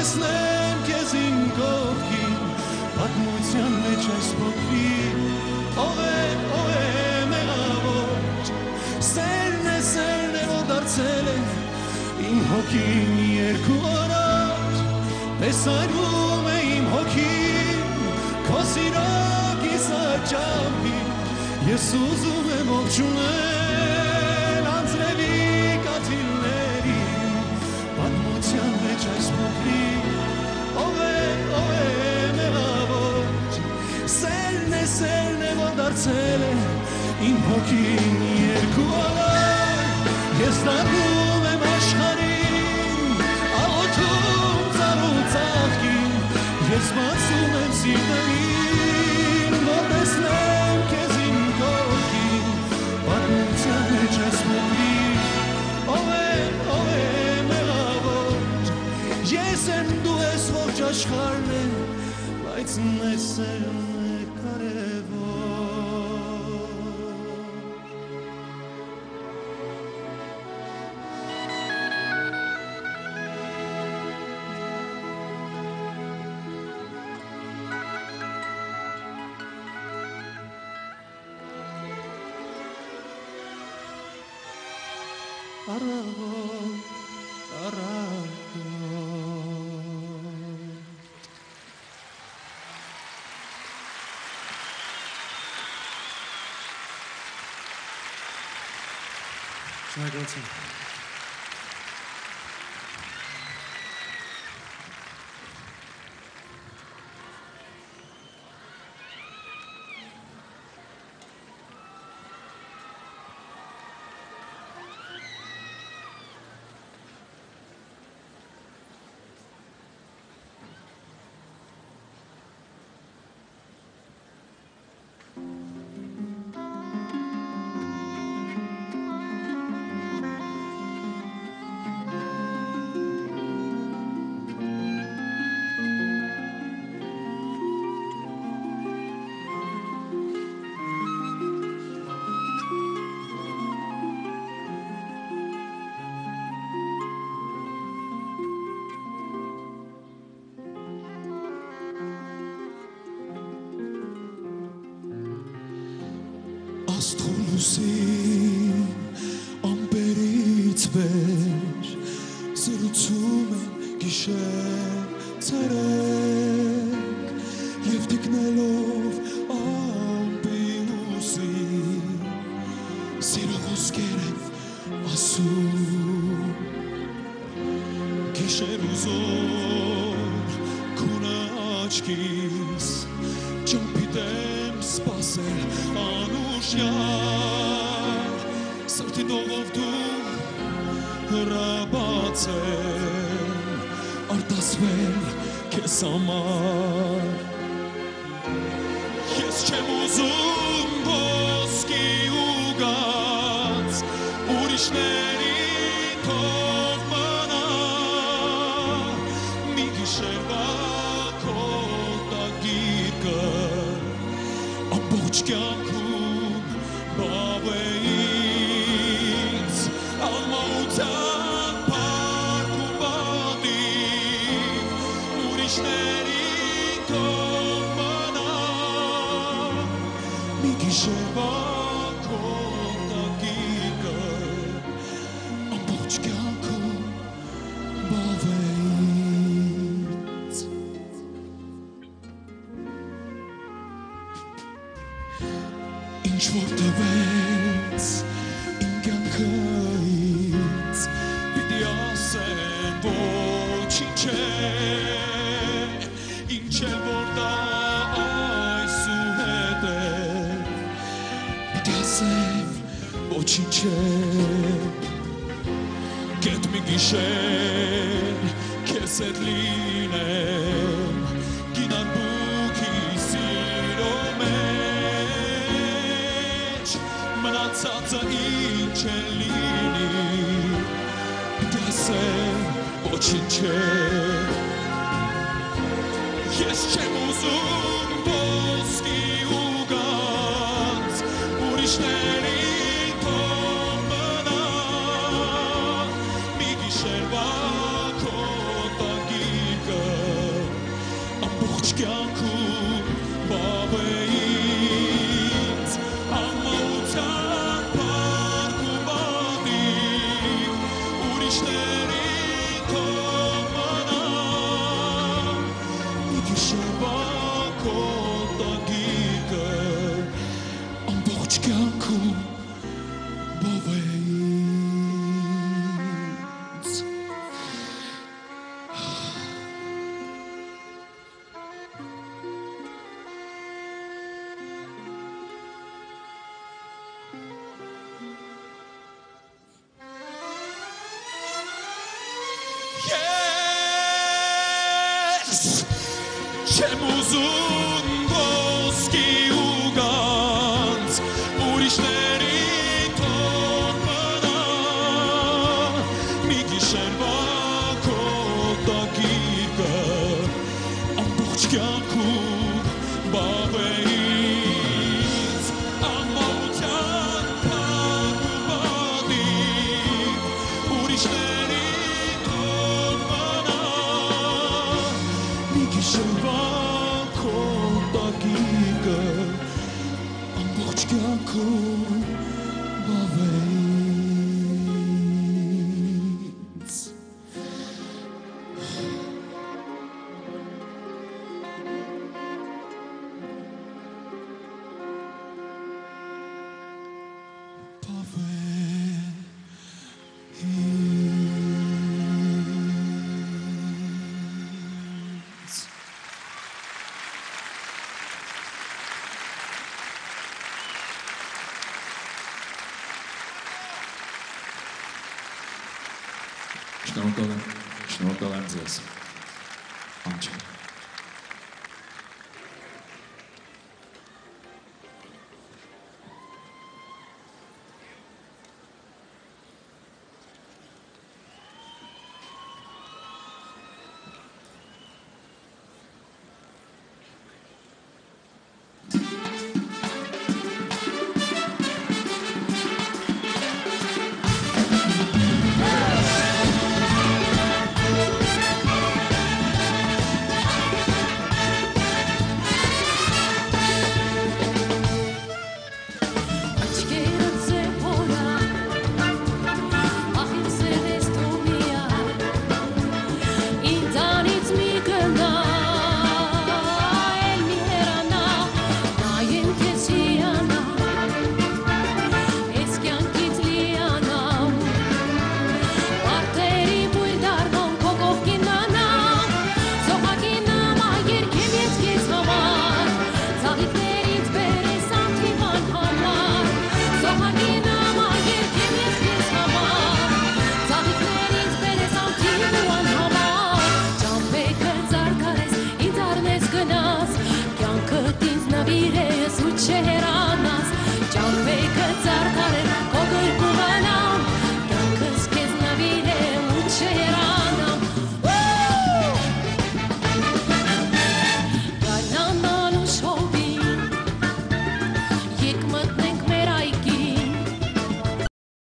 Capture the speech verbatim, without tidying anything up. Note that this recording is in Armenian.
տեսնեմ քեզ իմ կողքին պատմության մեջ այս փոքրիկ ով է ով է մեղավոր սերն է սերն է որ դարձել է իմ հոգին երկու օրար տեսայում է իմ հոգին քո սիրո կիսաճամփին ես ուզում եմ ողջունել անձրևի կաթիլներին պատմության մեջ այս փոքրիկ ով է ով է մեղավոր սերն է սերն է որ դարձել է իմ հոգին երկու օրար ես դառնում եմ աշխարհին աղոթում ծառու ծաղկին ես բացում եմ սիրտերին որ տեսնեմ քեզ իմ կողքին պատմության մեջ այս փոքրիկ ով է ով է մեղավոր ես եմ դու ես ողջ աշխարհն է բայց մեզ սերն է կարևոր Aragón, Aragón. Շնորհակալություն։ Աստղունուսին ամպերից վեր զրուցում են գիշեր ցերեկ և տիկնելով ամպիրուսին սիրո խոսքեր են ասում գիշեր ու զոր քունը աչքիս ճամփիտեմ սպասել անուշյալ սրտի դողով դու հրաբացել արտասվել քեզ համար ես չեմ ուզում ոսկի ու գաց ուրիշների թող մնա մի գիշերվա քո տագիրկը ամբողջ կյանքում բավեից ալմաության պարկ ու բադի ուրիշների թող մնա մի գիշերվա քո տագիրկը ամբողջ կյանքում բավեից ինչ որ տվեց իմ կյանքից պիտի ասեմ ոչինչ է ինչ է որ դա այսուհետ է պիտի ասեմ ոչինչ է կետ մի գիշեր քեզ հետ լինեմ գինան բուքի սիրո մեջ մնացածը ինչ է լինի պիտի ասեմ ոչինչ է ես չեմ ուզում ոսկի ու գանձ ուրիշների թող մնա մի գիշերվա քո տագիրկը ամբողջ կյանքում բավեից ամաության պարկում բանիվ ուրիշներին թող մնա մի գիշերվա քո տագիրը ամբողջ կյանքում բավեից Ես չեմ ուզում ոսկի ու գանձ ուրիշներին թող մնա մի գիշերվա քո տագիրը ամբողջ կյանքում բավեից ամաության պարկում բանիվ ուրիշներին թող մնա մի գիշերվա քո տագիրը ամբողջ կյանքում բավեից Բավեից Շնորհակալ եմ, շնորհակալ եմ ձեզ։ Անչի։ Չհերա